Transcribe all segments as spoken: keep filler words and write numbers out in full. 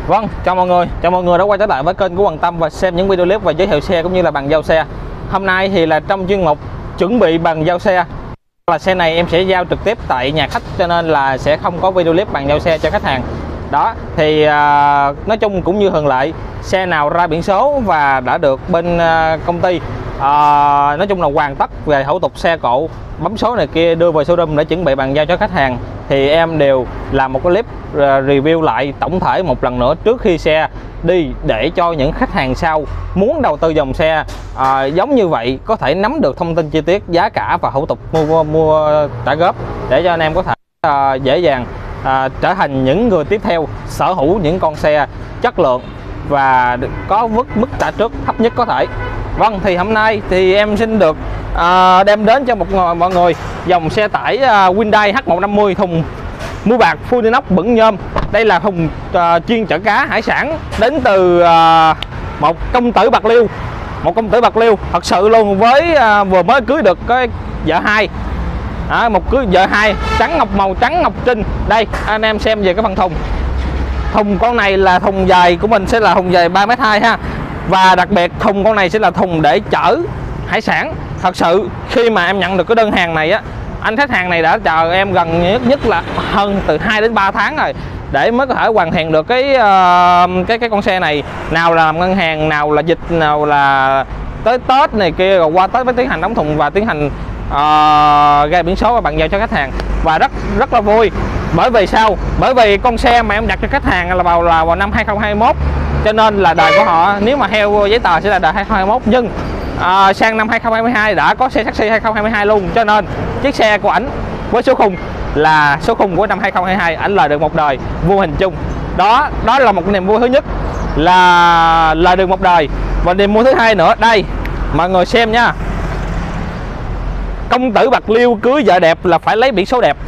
Vâng, chào mọi người, chào mọi người đã quay trở lại với kênh của Hoàng Tâm và xem những video clip và giới thiệu xe cũng như là bàn giao xe. Hôm nay thì là trong chuyên mục chuẩn bị bàn giao xe. Là xe này em sẽ giao trực tiếp tại nhà khách cho nên là sẽ không có video clip bàn giao xe cho khách hàng. Đó, thì à, nói chung cũng như thường lệ, xe nào ra biển số và đã được bên à, công ty à, nói chung là hoàn tất về thủ tục xe cộ, bấm số này kia đưa vào showroom để chuẩn bị bàn giao cho khách hàng, thì em đều làm một cái clip review lại tổng thể một lần nữa trước khi xe đi, để cho những khách hàng sau muốn đầu tư dòng xe à, giống như vậy có thể nắm được thông tin chi tiết, giá cả và thủ tục mua mua trả góp, để cho anh em có thể à, dễ dàng à, trở thành những người tiếp theo sở hữu những con xe chất lượng và có mức mức trả trước thấp nhất có thể. Vâng, thì hôm nay thì em xin được à, đem đến cho một người, mọi người dòng xe tải à, Hyundai H một năm mươi thùng mua bạc full inox bẩn nhôm. Đây là thùng à, chuyên chở cá hải sản đến từ à, một công tử Bạc Liêu, một công tử Bạc Liêu thật sự luôn, với à, vừa mới cưới được cái vợ hai, à, một cưới vợ hai trắng ngọc, màu trắng ngọc trinh. Đây anh em xem về cái phần thùng. Thùng con này là thùng dài của mình sẽ là thùng dài ba mét hai ha, và đặc biệt thùng con này sẽ là thùng để chở hải sản. Thật sự khi mà em nhận được cái đơn hàng này á, anh khách hàng này đã chờ em gần nhất nhất là hơn từ hai đến ba tháng rồi để mới có thể hoàn thiện được cái uh, cái cái con xe này. Nào là làm ngân hàng, nào là dịch, nào là tới Tết này kia, rồi qua Tết mới tiến hành đóng thùng và tiến hành uh, ra biển số và bàn giao cho khách hàng. Và rất rất là vui, bởi vì sao? Bởi vì con xe mà em đặt cho khách hàng là vào là vào năm hai không hai mốt, cho nên là đời của họ nếu mà theo giấy tờ sẽ là đời hai không hai mốt, nhưng à, sang năm hai không hai hai đã có xe taxi hai không hai hai luôn, cho nên chiếc xe của ảnh với số khung là số khung của năm hai không hai hai, ảnh lời được một đời vô hình chung. Đó, đó là một niềm vui thứ nhất, là lời được một đời. Và niềm vui thứ hai nữa, đây mọi người xem nha, công tử Bạc Liêu cưới vợ đẹp là phải lấy biển số đẹp,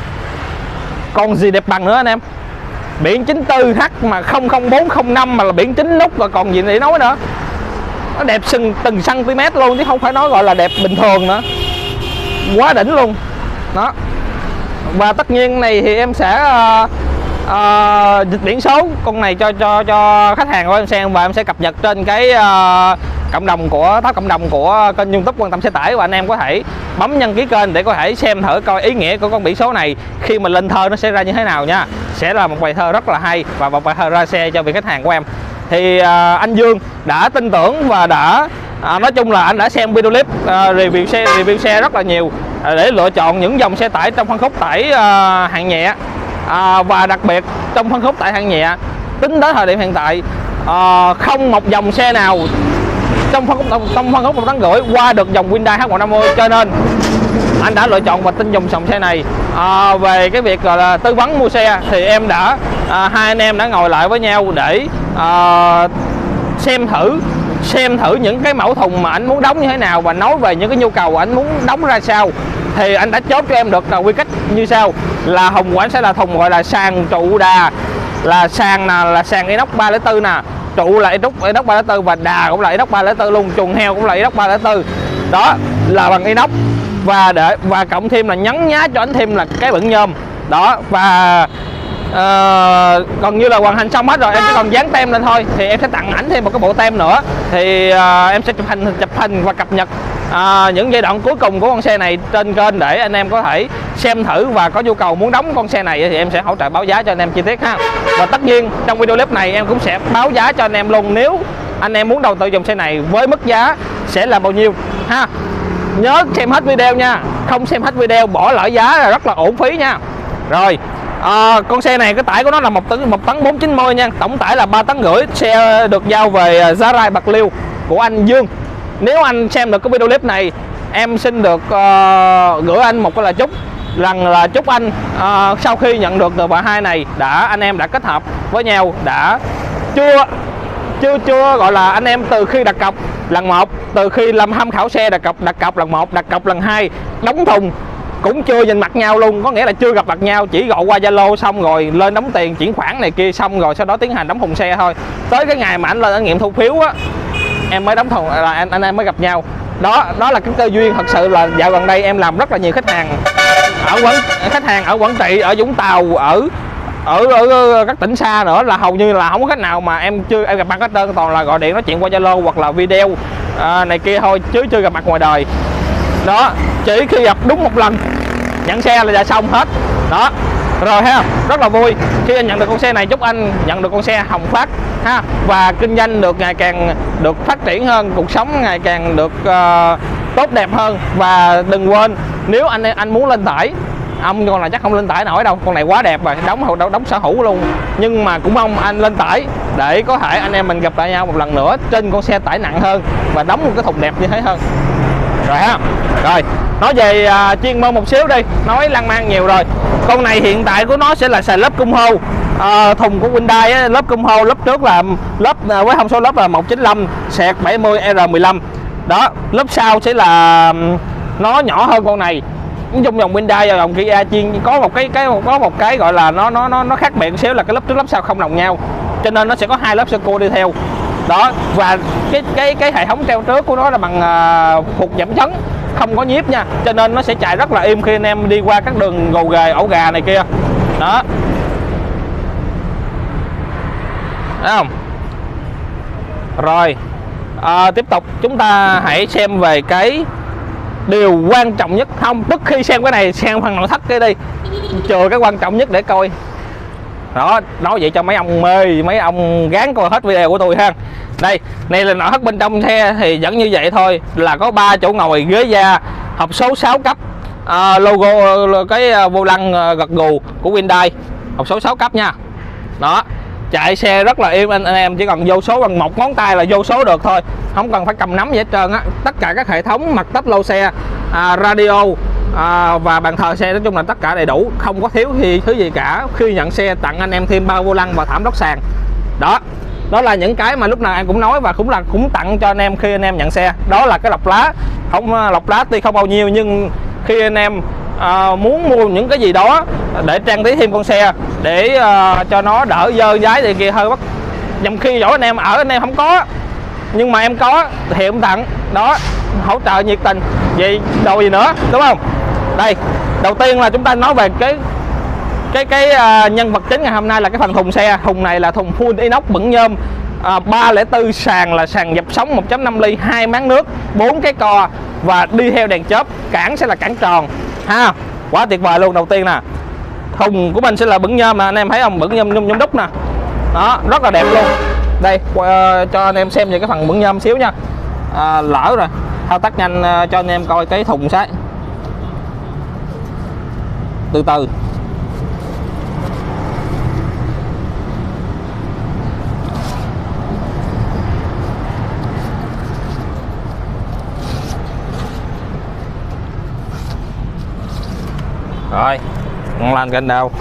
còn gì đẹp bằng nữa anh em. Biển chín tư H mà không không bốn không năm mà là biển chín nút, và còn gì để nói nữa. Nó đẹp sừng từng cm luôn, chứ không phải nói gọi là đẹp bình thường nữa, quá đỉnh luôn đó. Và tất nhiên này thì em sẽ uh, uh, dịch biển số con này cho cho cho khách hàng của em xem, và em sẽ cập nhật trên cái uh, cộng đồng của top cộng đồng của kênh YouTube Quan Tâm Xe Tải, và anh em có thể bấm đăng ký kênh để có thể xem thử coi ý nghĩa của con biển số này khi mà lên thơ nó sẽ ra như thế nào nha. Sẽ là một bài thơ rất là hay và một bài thơ ra xe cho vị khách hàng của em. Thì à, anh Dương đã tin tưởng và đã à, nói chung là anh đã xem video clip à, review xe review xe rất là nhiều à, để lựa chọn những dòng xe tải trong phân khúc tải à, hạng nhẹ, à, và đặc biệt trong phân khúc tải hạng nhẹ tính đến thời điểm hiện tại à, không một dòng xe nào trong phân khúc trong phân khúc một tấn rưỡi qua được dòng Hyundai H một năm mươi, cho nên anh đã lựa chọn và tin dùng dòng xe này. À, về cái việc gọi là tư vấn mua xe thì em đã à, hai anh em đã ngồi lại với nhau để à, xem thử xem thử những cái mẫu thùng mà anh muốn đóng như thế nào, và nói về những cái nhu cầu anh muốn đóng ra sao. Thì anh đã chốt cho em được là quy cách như sau: là thùng của anh sẽ là thùng gọi là sàn trụ đà, là sàn là, là sàn inox ba không bốn nè, trụ là inox inox ba không bốn, và đà cũng là inox ba không bốn luôn, chuồng heo cũng là inox ba không bốn. Đó là bằng inox, và để và cộng thêm là nhấn nhá cho anh thêm là cái bẩn nhôm đó. Và uh, còn như là hoàn thành xong hết rồi, em chỉ còn dán tem lên thôi, thì em sẽ tặng ảnh thêm một cái bộ tem nữa. Thì uh, em sẽ chụp hình chụp hình và cập nhật uh, những giai đoạn cuối cùng của con xe này trên kênh để anh em có thể xem thử, và có nhu cầu muốn đóng con xe này thì em sẽ hỗ trợ báo giá cho anh em chi tiết ha. Và tất nhiên trong video clip này em cũng sẽ báo giá cho anh em luôn, nếu anh em muốn đầu tư dòng xe này với mức giá sẽ là bao nhiêu ha. Nhớ xem hết video nha, không xem hết video bỏ lỡ giá là rất là uổng phí nha. Rồi à, con xe này cái tải của nó là một tấn một tấn bốn chín mươi nha, tổng tải là ba tấn rưỡi. Xe được giao về Giá Rai Bạc Liêu của anh Dương. Nếu anh xem được cái video clip này, em xin được uh, gửi anh một cái lời chúc, rằng là chúc anh uh, sau khi nhận được từ bà hai này, đã anh em đã kết hợp với nhau, đã chưa chưa chưa gọi là anh em từ khi đặt cọc lần một, từ khi làm tham khảo xe đặt cọc đặt cọc lần một, đặt cọc lần hai, đóng thùng cũng chưa nhìn mặt nhau luôn, có nghĩa là chưa gặp mặt nhau, chỉ gọi qua Zalo xong rồi lên đóng tiền chuyển khoản này kia xong rồi sau đó tiến hành đóng thùng xe thôi. Tới cái ngày mà anh lên anh nghiệm thu phiếu á, em mới đóng thùng là anh anh em mới gặp nhau. Đó đó là cái cơ duyên. Thật sự là dạo gần đây em làm rất là nhiều khách hàng ở quận khách hàng ở Quảng Trị, ở Vũng Tàu, ở ở, ở, ở các tỉnh xa nữa là hầu như là không có khách nào mà em chưa em gặp mặt hết trơn, toàn là gọi điện nói chuyện qua Zalo hoặc là video à, này kia thôi, chứ chưa gặp mặt ngoài đời. Đó, chỉ khi gặp đúng một lần nhận xe là đã xong hết. Đó rồi ha, rất là vui khi anh nhận được con xe này. Chúc anh nhận được con xe Hồng Phát ha, và kinh doanh được ngày càng được phát triển hơn, cuộc sống ngày càng được uh, tốt đẹp hơn. Và đừng quên, nếu anh anh muốn lên tải, ông con này chắc không lên tải nổi đâu, con này quá đẹp rồi, đóng đóng, đóng sở hữu luôn, nhưng mà cũng mong anh lên tải để có thể anh em mình gặp lại nhau một lần nữa trên con xe tải nặng hơn và đóng một cái thùng đẹp như thế hơn. Rồi ha, rồi nói về uh, chuyên môn một xíu đi, nói lăng man nhiều rồi. Con này hiện tại của nó sẽ là xài lớp cung hô, uh, thùng của Hyundai á, lớp cung hô, lớp trước là lớp uh, với thông số lớp là một chín lăm sẹt bảy mươi R mười lăm. Đó, lớp sau sẽ là um, nó nhỏ hơn con này. Nói chung dòng Hyundai và dòng Kia chuyên có một cái cái có một cái gọi là nó nó nó nó khác biệt một xíu là cái lớp trước lớp sau không đồng nhau, cho nên nó sẽ có hai lớp sơ cua đi theo. Đó, và cái cái cái hệ thống treo trước của nó là bằng uh, phục giảm chấn, không có nhíp nha, cho nên nó sẽ chạy rất là êm khi anh em đi qua các đường gồ ghề ổ gà này kia. Đó, thấy không? Rồi à, tiếp tục chúng ta hãy xem về cái điều quan trọng nhất. Không, tức khi xem cái này xem phần nội thất cái đi, chờ cái quan trọng nhất để coi. Đó, nói vậy cho mấy ông mê, mấy ông gán coi hết video của tôi ha. Đây, này là nội thất bên trong xe thì vẫn như vậy thôi, là có ba chỗ ngồi, ghế da, hộp số sáu cấp, à, logo cái vô lăng gật gù của Hyundai, hộp số sáu cấp nha. Đó, chạy xe rất là êm, anh, anh em chỉ cần vô số bằng một ngón tay là vô số được thôi, không cần phải cầm nắm gì hết trơn á. Tất cả các hệ thống mặt tắp lô xe, à, radio à, và bàn thờ xe, nói chung là tất cả đầy đủ, không có thiếu gì thứ gì cả. Khi nhận xe tặng anh em thêm bao vô lăng và thảm lót sàn. Đó, đó là những cái mà lúc nào em cũng nói và cũng là cũng tặng cho anh em khi anh em nhận xe. Đó là cái lọc lá, không lọc lá tuy không bao nhiêu, nhưng khi anh em à, muốn mua những cái gì đó để trang trí thêm con xe, để à, cho nó đỡ dơ dái thì kia hơi bắt, dòng khi chỗ anh em ở anh em không có, nhưng mà em có thì em tặng. Đó, hỗ trợ nhiệt tình vậy đồ gì nữa, đúng không? Đây, đầu tiên là chúng ta nói về cái cái cái uh, nhân vật chính ngày hôm nay là cái phần thùng xe. Thùng này là thùng full inox bẩn nhôm, uh, ba không bốn, sàn là sàn dập sóng một chấm năm ly, hai máng nước, bốn cái co và đi theo đèn chớp. Cản sẽ là cản tròn ha, quá tuyệt vời luôn. Đầu tiên nè, thùng của mình sẽ là bẩn nhôm nè, anh em thấy không, bẩn nhôm nhôm nhôm đúc nè. Đó, rất là đẹp luôn. Đây, uh, cho anh em xem về cái phần bẩn nhôm xíu nha. Uh, lỡ rồi, thao tác nhanh uh, cho anh em coi cái thùng sái. Từ từ. Rồi, ngon lành kênh đâu.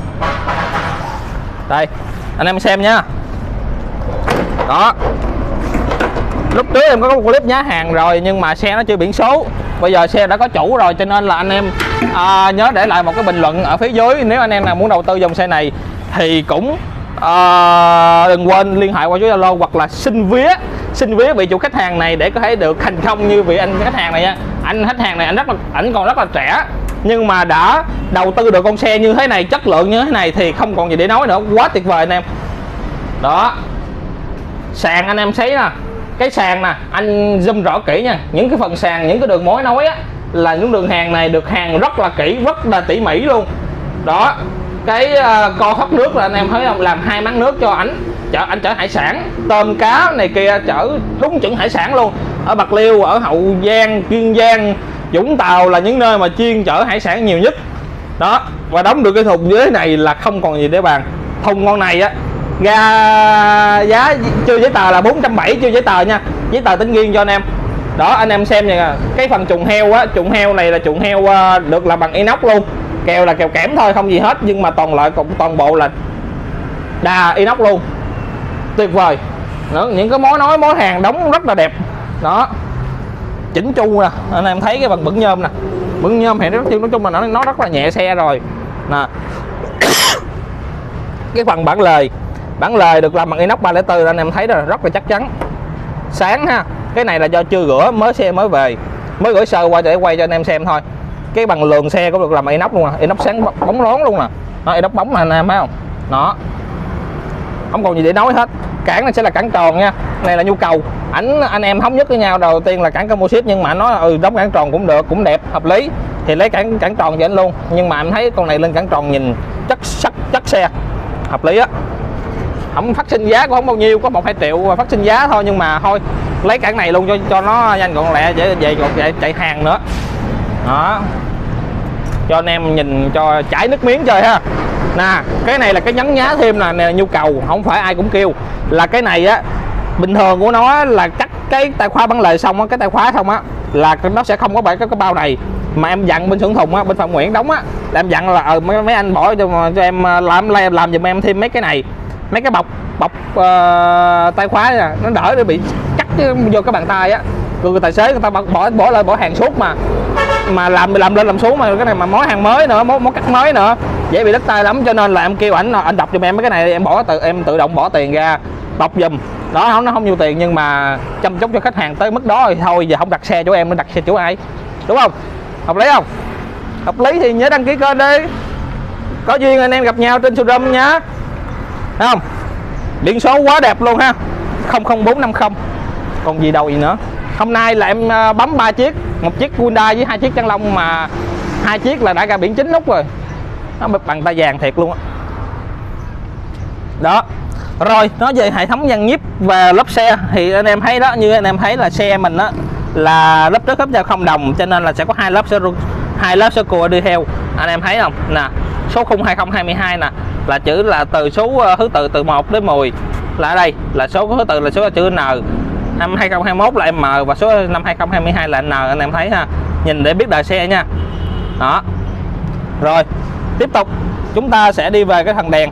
Đây, anh em xem nha. Đó, lúc trước em có một clip nhá hàng rồi, nhưng mà xe nó chưa biển số. Bây giờ xe đã có chủ rồi, cho nên là anh em à, nhớ để lại một cái bình luận ở phía dưới. Nếu anh em nào muốn đầu tư dòng xe này thì cũng à, đừng quên liên hệ qua số Zalo hoặc là xin vía xin vía vị chủ khách hàng này để có thể được thành công như vị anh khách hàng này nha. Anh khách hàng này anh rất là ảnh còn rất là trẻ, nhưng mà đã đầu tư được con xe như thế này, chất lượng như thế này thì không còn gì để nói nữa, quá tuyệt vời anh em. Đó, sàn anh em thấy nè, cái sàn nè, anh zoom rõ kỹ nha, những cái phần sàn, những cái đường mối nối á, là những đường hàng này được hàng rất là kỹ, rất là tỉ mỉ luôn. Đó, cái uh, co thoát nước là anh em thấy không, làm hai máng nước cho ảnh chở anh chở hải sản, tôm cá này kia, chở đúng chuẩn hải sản luôn. Ở Bạc Liêu, ở Hậu Giang, Kiên Giang, Vũng Tàu là những nơi mà chuyên chở hải sản nhiều nhất. Đó, và đóng được cái thùng dưới này là không còn gì để bàn. Thùng con này á, ra giá chưa giấy tờ là bốn trăm bảy mươi, chưa giấy tờ nha, giấy tờ tính riêng cho anh em. Đó, anh em xem nha, cái phần trùng heo á, trùng heo này là trùng heo được làm bằng inox luôn, kèo là kèo kẽm thôi, không gì hết, nhưng mà toàn loại cũng toàn bộ là đà inox luôn, tuyệt vời. Nữa, những cái mối nối mối hàng đóng rất là đẹp. Đó, chỉnh chu nè, anh em thấy cái phần bẩn nhôm nè, bẩn nhôm thì nói chung là nó nó rất là nhẹ xe rồi nè. Cái phần bản lề, bản lề được làm bằng inox ba không bốn, anh em thấy đó, rất là chắc chắn, sáng ha. Cái này là do chưa rửa, mới xe mới về, mới gửi sơ qua để quay cho anh em xem thôi. Cái bằng lường xe cũng được làm bằng inox luôn nè, inox sáng bóng lón luôn nè, nó inox bóng nè anh em thấy không, Nó không còn gì để nói hết. Cản này sẽ là cản tròn nha, này là nhu cầu ảnh anh em thống nhất với nhau. Đầu tiên là cản composite, nhưng mà nó ừ đóng cản tròn cũng được, cũng đẹp, hợp lý thì lấy cản cản tròn cho anh luôn. Nhưng mà em thấy con này lên cản tròn nhìn chất sắc chất xe hợp lý á. Không phát sinh giá cũng không bao nhiêu, có một hai triệu phát sinh giá thôi, nhưng mà thôi lấy cản này luôn cho cho nó nhanh gọn lẹ, để về còn chạy, chạy hàng nữa. Đó, cho anh em nhìn cho chảy nước miếng chơi ha. Nè, cái này là cái nhấn nhá thêm là, này là nhu cầu, không phải ai cũng kêu. Là cái này á, bình thường của nó là cắt cái tay khóa bản lề xong á, cái tay khóa xong á là nó sẽ không có phải cái, cái bao này. Mà em dặn bên xưởng thùng á, bên Phạm Nguyễn đóng á, là em dặn là ờ, mấy, mấy anh bỏ cho, cho em làm làm làm giùm em thêm mấy cái này, mấy cái bọc bọc uh, tay khóa nè, nó đỡ để bị cắt vô cái bàn tay á. Người tài xế người ta bỏ bỏ lại bỏ hàng suốt mà mà làm làm lên làm xuống, mà cái này mà mối hàng mới nữa, mối, mối cắt mới nữa, dễ bị đứt tay lắm. Cho nên là em kêu ảnh anh đọc giùm em mấy cái này, em bỏ tự em tự động bỏ tiền ra bọc giùm. Đó, không nó không nhiều tiền, nhưng mà chăm chút cho khách hàng tới mức đó thì thôi, giờ không đặt xe chỗ em, nó đặt xe chỗ ai, đúng không? Hợp lý không? Hợp lý thì nhớ đăng ký kênh đi, có duyên anh em gặp nhau trên showroom nhá. Thấy không? Biển số quá đẹp luôn ha, không không bốn năm không, còn gì đâu gì nữa. Hôm nay là em bấm ba chiếc, một chiếc Hyundai với hai chiếc Trang Long, mà hai chiếc là đã ra biển chính nút rồi, nó bằng tay vàng thiệt luôn á. Đó. Rồi, nói về hệ thống dàn nhíp và lớp xe thì anh em thấy đó, như anh em thấy là xe mình á là lớp trước lớp sau không đồng, cho nên là sẽ có hai lớp xe hai lớp sơ cua đi theo. Anh em thấy không? Nè, số khung hai không hai hai nè, là chữ là từ số thứ tự từ một đến mười, là ở đây là số thứ tự là số chữ N. Năm hai không hai mốt là M và số năm hai không hai hai là N, anh em thấy ha. Nhìn để biết đời xe nha. Đó. Rồi, tiếp tục chúng ta sẽ đi về cái phần đèn.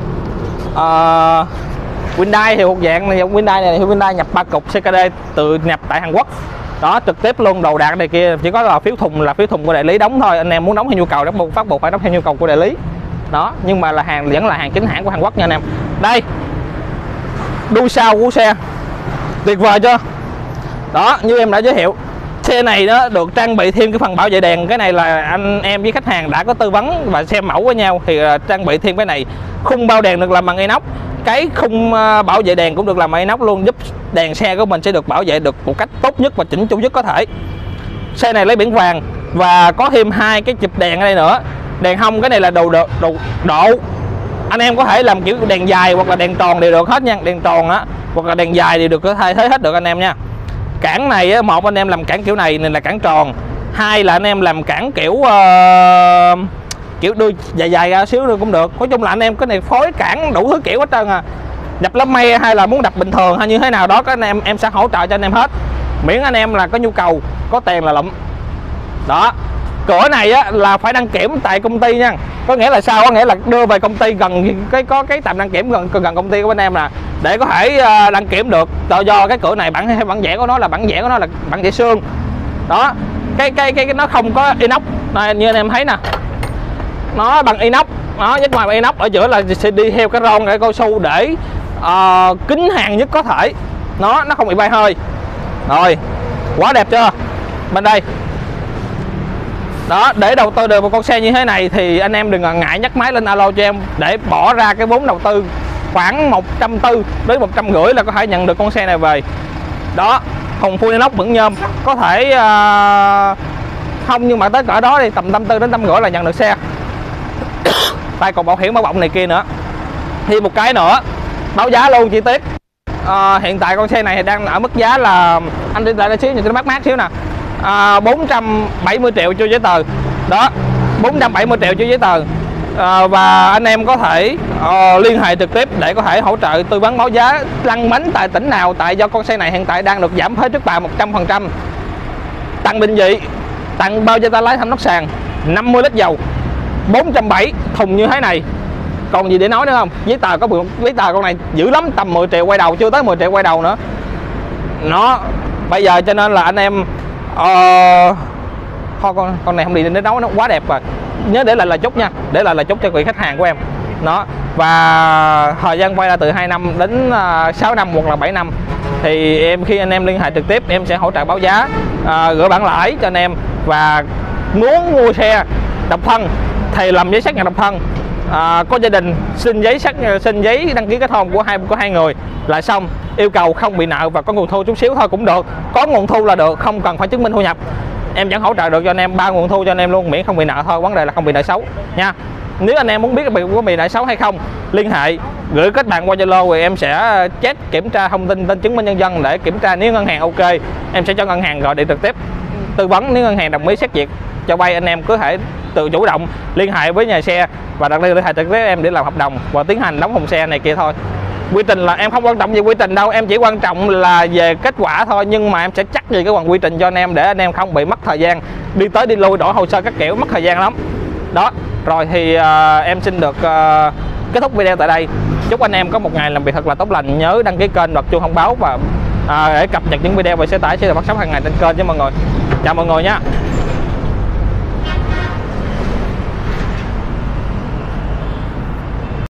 Uh, Hyundai thì một dạng này, Hyundai này thì Hyundai nhập ba cục xê ca đê từ nhập tại Hàn Quốc. Đó, trực tiếp luôn, đồ đạc này kia chỉ có là phiếu thùng là phiếu thùng của đại lý đóng thôi. Anh em muốn đóng theo nhu cầu, đóng phát buộc phải đóng theo nhu cầu của đại lý. Đó, nhưng mà là hàng vẫn là hàng chính hãng của Hàn Quốc nha anh em. Đây, đuôi sau của xe tuyệt vời chưa? Đó, như em đã giới thiệu, xe này nó được trang bị thêm cái phần bảo vệ đèn. Cái này là anh em với khách hàng đã có tư vấn và xem mẫu với nhau thì trang bị thêm cái này. Khung bao đèn được làm bằng inox, cái khung bảo vệ đèn cũng được làm bằng inox luôn, giúp đèn xe của mình sẽ được bảo vệ được một cách tốt nhất và chỉnh chu nhất có thể. Xe này lấy biển vàng và có thêm hai cái chụp đèn ở đây nữa. Đèn hông cái này là đồ độ, đồ độ. Anh em có thể làm kiểu đèn dài hoặc là đèn tròn đều được hết nha. Đèn tròn á hoặc là đèn dài thì được có thay thế hết được anh em nha. Cản này á, một anh em làm cản kiểu này này là cản tròn, hai là anh em làm cản kiểu uh, kiểu đuôi dài dài ra xíu nữa cũng được. Nói chung là anh em cái này phối cản đủ thứ kiểu hết trơn à. Đập lắm me hay là muốn đập bình thường hay như thế nào đó, các anh em em sẽ hỗ trợ cho anh em hết, miễn anh em là có nhu cầu, có tiền là lụm. Đó, cửa này á là phải đăng kiểm tại công ty nha. Có nghĩa là sao? Có nghĩa là đưa về công ty gần cái có cái tạm đăng kiểm gần gần công ty của anh em là để có thể đăng kiểm được. Do, do cái cửa này bản bản vẽ của nó là bản vẽ của nó là bản vẽ xương. Đó, cái cái cái, cái nó không có inox này, như anh em thấy nè, nó bằng inox. Đó, nhất ngoài bằng inox, ở giữa là sẽ đi theo cái ron cái cao su để uh, kín hàng nhất có thể, nó nó không bị bay hơi. Rồi, quá đẹp chưa? Bên đây đó, để đầu tư được một con xe như thế này thì anh em đừng ngại nhắc máy lên alo cho em để bỏ ra cái vốn đầu tư khoảng một trăm tư mươi đến một trăm rưỡi là có thể nhận được con xe này về. Đó, thùng full inox vẫn nhôm, có thể uh, không, nhưng mà tới cỡ đó thì tầm tâm tư đến tâm rưỡi là nhận được xe. Tay còn bảo hiểm bảo bọng này kia nữa. Thì một cái nữa, báo giá luôn chi tiết. À, hiện tại con xe này đang ở mức giá là, anh đi lại đây xíu, nhìn cho nó mát mát xíu nè, à, bốn trăm bảy mươi triệu chưa giấy tờ. Đó, bốn trăm bảy mươi triệu chưa giấy tờ. À, và anh em có thể uh, liên hệ trực tiếp để có thể hỗ trợ tư vấn báo giá lăn bánh tại tỉnh nào. Tại do con xe này hiện tại đang được giảm thuế trước bạ một trăm phần trăm, tặng định vị, tặng bao dây tay lái thăm nóc sàn, năm mươi lít dầu, bốn trăm bảy mươi thùng như thế này, còn gì để nói nữa không? Giấy tờ có giấy tờ con này dữ lắm, tầm mười triệu quay đầu, chưa tới mười triệu quay đầu nữa. Nó bây giờ cho nên là anh em uh, thôi con con này không đi đến nấu, nó quá đẹp rồi. Nhớ để lại là chúc nha, để lại là chúc cho vị khách hàng của em. Nó và thời gian quay là từ hai năm đến uh, sáu năm hoặc là bảy năm. Thì em khi anh em liên hệ trực tiếp em sẽ hỗ trợ báo giá, uh, gửi bản lãi cho anh em. Và muốn mua xe độc thân thì làm giấy xác nhận độc thân, à, có gia đình xin giấy xác xin giấy đăng ký kết hôn của hai của hai người là xong. Yêu cầu không bị nợ và có nguồn thu chút xíu thôi cũng được, có nguồn thu là được, không cần phải chứng minh thu nhập. Em vẫn hỗ trợ được cho anh em ba nguồn thu cho anh em luôn, miễn không bị nợ thôi, vấn đề là không bị nợ xấu nha. Nếu anh em muốn biết có bị nợ xấu hay không, liên hệ gửi kết bạn qua Zalo rồi em sẽ check kiểm tra thông tin tên chứng minh nhân dân để kiểm tra. Nếu ngân hàng ok, em sẽ cho ngân hàng gọi điện trực tiếp tư vấn. Nếu ngân hàng đồng ý xét duyệt cho vay, anh em cứ thể tự chủ động liên hệ với nhà xe và đặt liên hệ trực tiếp em để làm hợp đồng và tiến hành đóng thùng xe này kia thôi. Quy trình là em không quan trọng về quy trình đâu, em chỉ quan trọng là về kết quả thôi, nhưng mà em sẽ chắc về cái phần quy trình cho anh em để anh em không bị mất thời gian đi tới đi lui đổi hồ sơ các kiểu, mất thời gian lắm đó. Rồi thì uh, em xin được uh, kết thúc video tại đây. Chúc anh em có một ngày làm việc thật là tốt lành. Nhớ đăng ký kênh, bật chuông thông báo và uh, để cập nhật những video về xe tải sẽ được phát sóng hàng ngày trên kênh với mọi người. Chào mọi người nha.